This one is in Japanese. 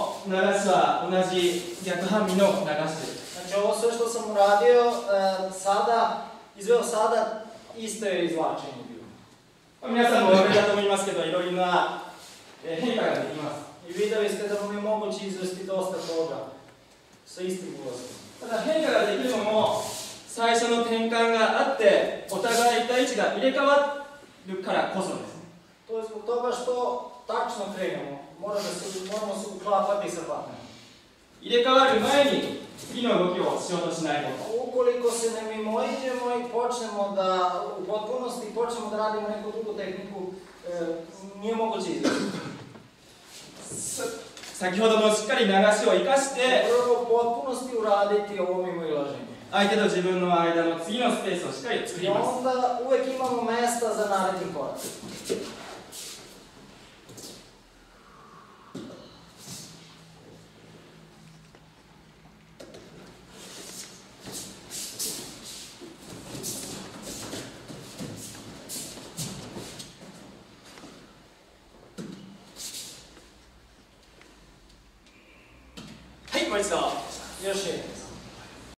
の流しは同じ逆半身の流しです。 Znači ovo sve što sam uradio sada, izveo sada, isto je izvlačenje bilo. 皆さんもお分かりだと思いますけど、いろいろな変化ができます。 I videli ste da vam je moguće izvesti dosta toga sa istim ulazom. ただ変化ができるのも最初の転換があってお互い位置が入れ替わるからこそですね。 To je zbog toga što tačno krenemo, moramo se uklapati sa partnerom. 入れ替わる前に次の動きをしようとしないこと。 Ukoliko se ne mimoiđemo i počnemo da u potpunosti počnemo da radimo neku drugu tehniku, nije moguće izvesti. 先ほどのしっかり流しを生かして Prvo u potpunosti uraditi ovo mimoilaženje. 相手と自分の間の次のスペースをしっかり作 I ります。 onda uvek imamo mesta za naredni korak. はい、もう一度。 よし。